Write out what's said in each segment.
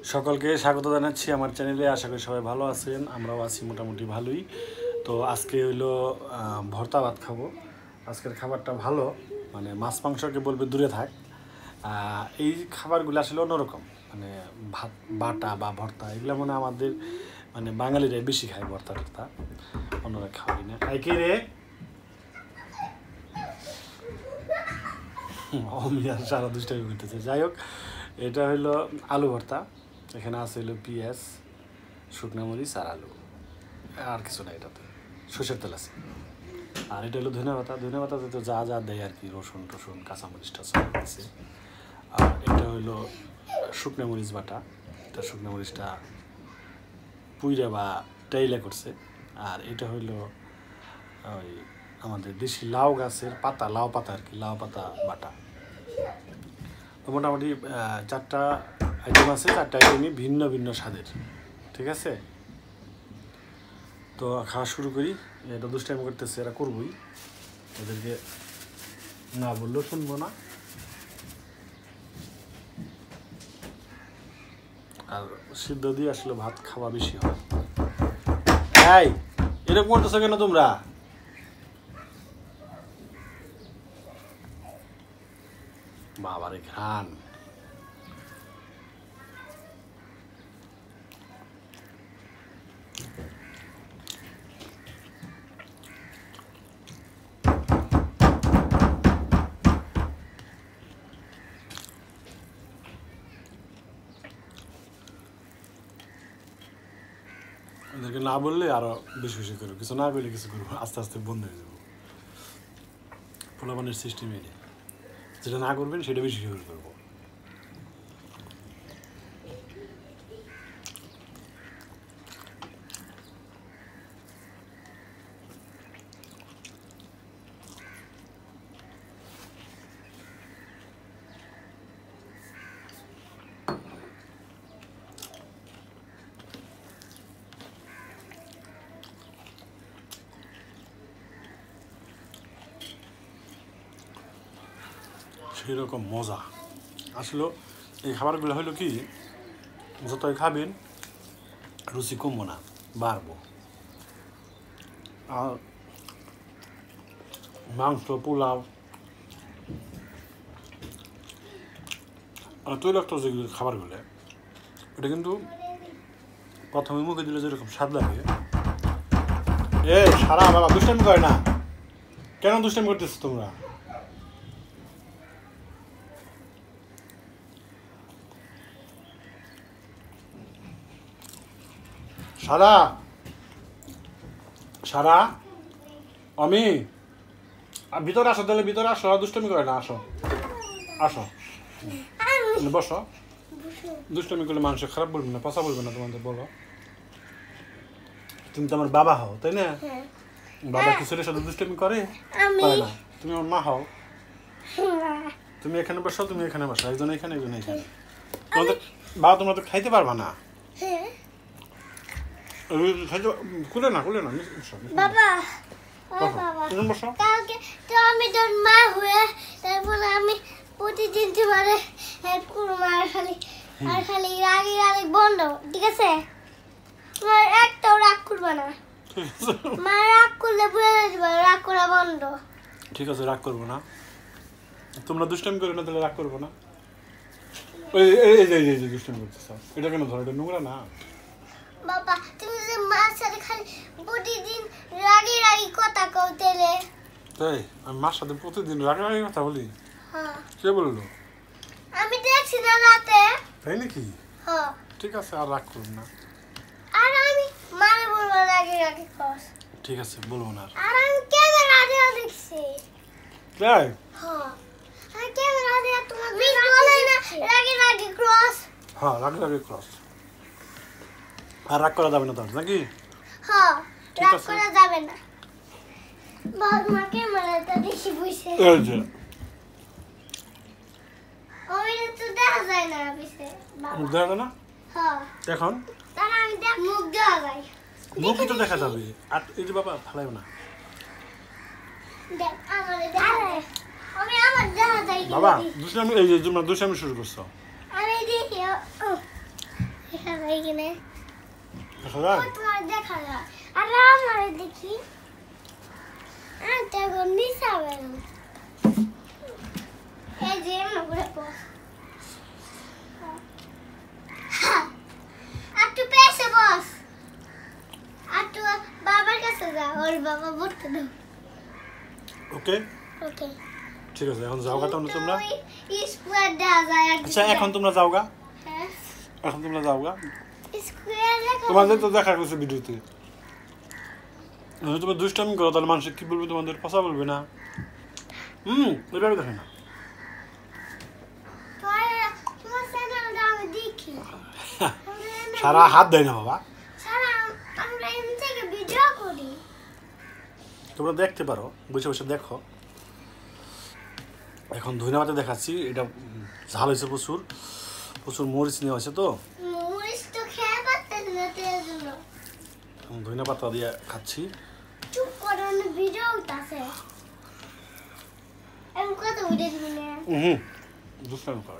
সকলকে স্বাগত জানাচ্ছি আমার চ্যানেলে। আশা করি সবাই ভালো আছেন, আমরাও আছি মোটামুটি ভালোই। তো আজকে হইলো ভর্তা ভাত খাবো। আজকের খাবারটা ভালো, মানে মাছ মাংসকে বলবে দূরে থাক। এই খাবারগুলো আসলে অন্যরকম, মানে ভাত বাটা বা ভর্তা এগুলো মানে আমাদের মানে বাঙালিরাই বেশি খায় ভর্তা টর্তা, অন্যরা খাওয়াই না। খাই কে রে অমিয়ার সারা দুষ্টামি করতেছে। যাই হোক, এটা হইলো আলু ভর্তা। এখানে আছে হইলো পেঁয়াজ, শুকনো মরিচ আর আলু, আর কিছু না। এটাতে সরষের তেল আছে। আর এটা হলো ধনে পাতা। ধনে পাতাতে তো যা যা দেয় আর কি, রসুন টসুন কাঁচামরিচ টাচামরিচ আছে। আর এটা হইলো শুকনো মরিচ বাটা। এটা শুকনো মরিচটা পুইরা বা টাইলা করছে। আর এটা হইলো ওই আমাদের দেশি লাউ গাছের পাতা, লাউ পাতা আর কি, লাউ পাতা বাটা। তো মোটামুটি 4টা আইটেম আছে। 4টা আইটেমই ভিন্ন ভিন্ন স্বাদের, ঠিক আছে। তো খাওয়া শুরু করি। এটা দুষ্টাইম করতেছে, এরা করবই, এদেরকে না বললেও শুনবো না। আর সিদ্ধ দিয়ে আসলে ভাত খাওয়া বেশি হয়। এই এরকম করতেছো কেন তোমরা? বাবারে ঘ্রাণ। এদেরকে না বললে আরো বেশি বেশি করবো, কিছু না বললে কিছু করবো, আস্তে আস্তে বন্ধ হয়ে যাবো। পোলাপানের সিস্টেম এটা, যেটা না করবেন সেটা বেশি বেশি করবো। সেরকম মজা আসলে এই খাবারগুলো হলো কি, যতই খাবেন রুচি কমবো না, বাড়বো। আর মাংস, পোলাও আর তৈলাক্ত যেগুলো খাবারগুলো, এটা কিন্তু প্রথমে মুখে দিলে যেরকম স্বাদ লাগে। এ সারা বাবা দুষ্টামি করে না, কেন দুষ্টামি করতেছো তোমরা? সারা সারা আমি ভিতরে আসো, তাহলে ভিতরে আসো, দুষ্টামি করে না, আসো আসো বসো। দুষ্টামি করলে মানুষ খারাপ বলবে না, পচা বলবে না তোমাদের, বলো। তুমি তো আমার বাবা হও, তাই না? বাবা কি ছেলের সাথে দুষ্টামি করে? না, তুমি আমার মা হও। তুমি এখানে বসো, তুমি এখানে বসো, একজন এখানে একজন এখানে। তোমাদের বাবা তোমরা তো খাইতে পারবা না। খুলে না বাবা, কালকে তো আমি তোর মা হয়ে, তারপরে আমি প্রতিদিন তোমার হেল্প করবো। আর খালি রাগে বন্ধ, ঠিক আছে? তোমার একটাও রাগ করবে না। মা রাগ করলে বুঝে যাবে, রাগ করা বন্ধ। ঠিক আছে, রাগ করবো না। তোমরা দুষ্টামি করো না, তাহলে রাগ করবো না। এই যে দুষ্টামি করতেছ, এটা কেন ধরো? এটা নোংরা না। বাবা, তুমি যে মার সাথে খালি প্রতিদিন রাগে কথা কও তেলে। তাই আমি মার সাথে প্রতিদিন রাগে কথা বলি? হ্যাঁ। কে বললো? আমি দেখছি না রাতে। তাই নাকি? হ্যাঁ। ঠিক আছে, আর রাগ করুন না। আর আমি মারে বলবো রাগে কস। ঠিক আছে, বলবো না। আর আমি ক্যামেরা দিয়ে দেখছি। তাই? হ্যাঁ, আমি ক্যামেরা দিয়ে তোমাকে বলে না রাগে ক্রস। হ্যাঁ, রাগে ক্রস। আর রাগ করা যাবে না তার নাকি? হ্যাঁ, রাগ করা যাবে না। বাবা ক্যামেরাটা দেখি বসে। এই যে ওই তো দেখা যায় না পিছে। মুখ দেখা যায় না? হ্যাঁ। এখন তাহলে আমি মুখ দেখা যায়। মুখই তো দেখা যাবে। আর এই যে বাবা ফালাইও না। দেখ আমারে দেখা যায়। আমি আমার দেখা যায়। বাবা দুষ্টামি, এই যে তোমরা দুষ্টামি শুরু করছো। আমি দেখি এইখানে দেখা যায় তোমার দেখা যায় আর আমার দেখি দেখো নিচে বের এই যে মগুলো বস একটু পেছে বস একটু বাবার কাছে যা ওর বাবা বলতে দাও ওকে ওকে ঠিক আছে এখন যাওগা তোমরা স্কোয়ার দেওয়া যায় আচ্ছা এখন তোমরা যাওগা হ্যাঁ এখন তোমরা যাওগা স্কোয়ার লেখা তোমাদের তো দেখা গেছে ভিডিওতে তুমি দুষ্টামি করো তাহলে মানুষ কি বলবে তোমাদের পচা বলবে না এভাবে দেখে না তোমার চ্যানেলটা আমি দেখি সারা হাত দেয় না বাবা সারা আমরা এমনি থেকে ভিডিও করি তোমরা দেখতে পারো বসে বসে দেখো এখন ধনিয়া পাতা দেখাচ্ছি এটা ঝাল হয়েছে প্রচুর প্রচুর মরিচ নেওয়া হয়েছে তো মরিচ তো খেয়ে পারতেছি না তেল জন্য ধনিয়া পাতা দিয়ে খাচ্ছি চুপ করে অনেক ভিডিও উঠতেছে আমি কত ভিডিও দিবি না দুষ্টামি করে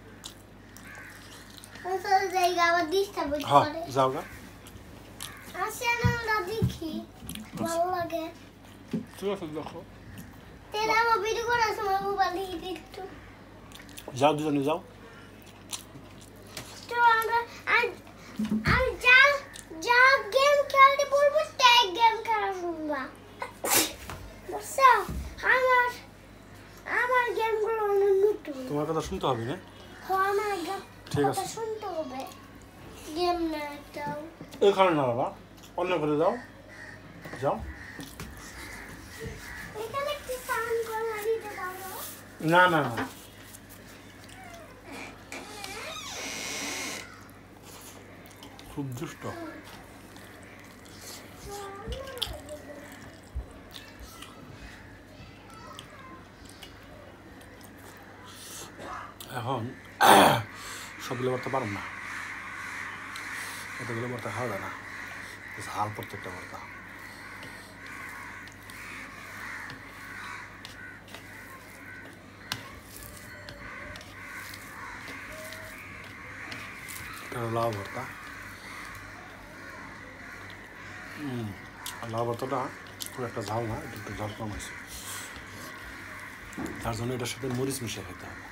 ওই জায়গা আবার ডিস্টার্ব হ্যাঁ করে যাওগা আর চ্যানেলটা দেখি ভালো লাগে ঠিক আছে দেখো তেল আমার ভিডিও করার সময় মোবাইল একটু যাও দুজনে যাও তো আমরা আমি যা যা গেম খেলতে বলবো তাই গেম খেলা শুনবা বুঝছো আমার আমার গেমগুলো অনেক নতুন তোমার কথা শুনতে হবে না আমার গেম ঠিক আছে। শুনতে হবে গেম না একটাও এখানে না বাবা অন্য করে যাও যাও এখানে একটু সাউন্ড করে দিতে পারো না না না খুব দুষ্ট এখন সবগুলো ভর্তা পারব না এতগুলো ভর্তা খাওয়া যায় না ঝাল প্রত্যেকটা ভর্তা লাউ ভর্তা লাউ ভর্তাটা খুব একটা ঝাল না একটু একটু ঝাল কম আছে তার জন্য এটার সাথে মরিচ মিশিয়ে খেতে হবে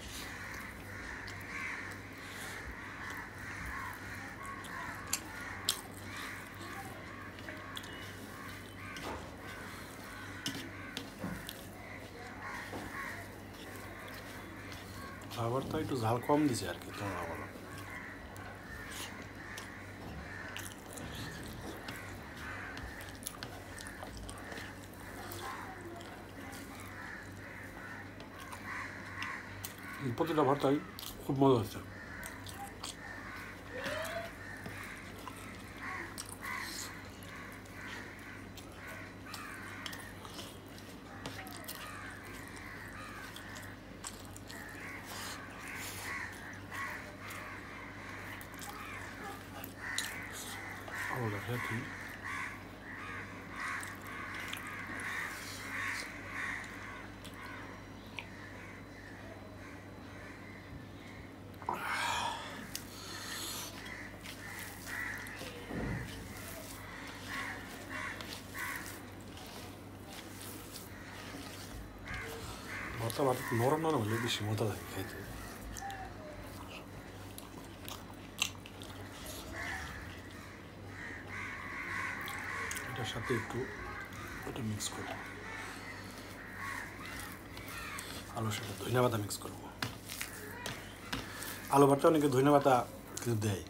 লাউ ভর্তা একটু ঝাল কম দিছে আর কি তোমরা বলো প্রতিটা ভর্তাই খুব মজা হচ্ছে Ahora aquí. ভর্তা ভাত নরম নরম হলে বেশি মজা লাগে খাইতে এটার সাথে একটু এটা মিক্স করব আলুর সাথে ধনিয়া পাতা মিক্স করব আলু ভর্তা অনেকে ধনিয়া পাতা কিন্তু দেয়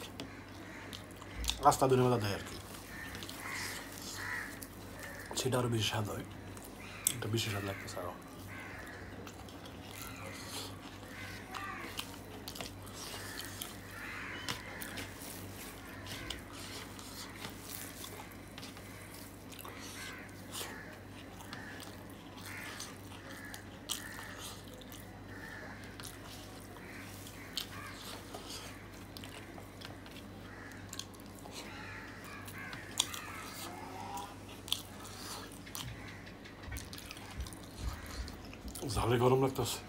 আস্তা ধনিয়া পাতা দেয় আর কি সেটা আরও বেশি স্বাদ হয় এটা বেশি স্বাদ লাগতেছে আরও ঝালে গরম লাগতেছে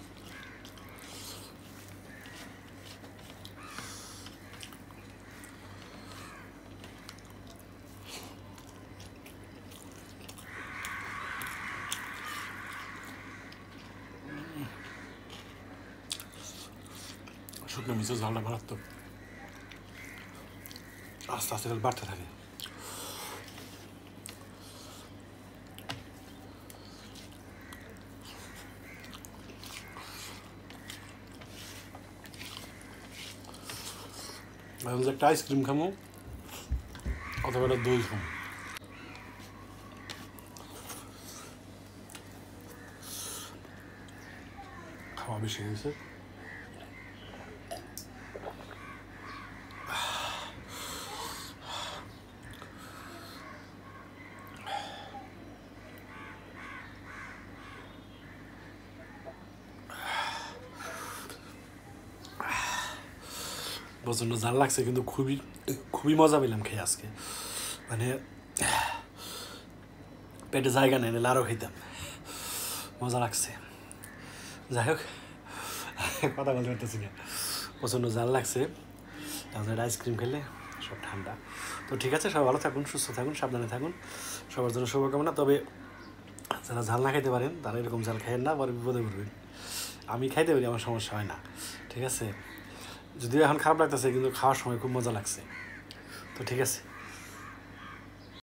শুকনো মিচে ঝালটা মারাত্মক আস্তে আস্তে বাড়তে থাকে এখন যে একটা আইসক্রিম খামো অথবা একটা দই খামো খাওয়া বেশি হয়েছে প্রচণ্ড ঝাল লাগছে কিন্তু খুবই খুবই মজা পেলাম খেয়ে আজকে মানে পেটে জায়গা নেই নাহলে আরও খেতাম মজা লাগছে যাই হোক কথা বলতে পারতেছি না প্রচণ্ড ঝাল লাগছে তারপরে আইসক্রিম খেলে সব ঠান্ডা তো ঠিক আছে সবাই ভালো থাকুন সুস্থ থাকুন সাবধানে থাকুন সবার জন্য শুভকামনা তবে যারা ঝাল না খাইতে পারেন তারা এরকম ঝাল খাইয়েন না পরে বিপদে পড়বেন আমি খাইতে পারি আমার সমস্যা হয় না ঠিক আছে যদিও এখন খারাপ লাগতেছে কিন্তু খাওয়ার সময় খুব মজা লাগছে তো ঠিক আছে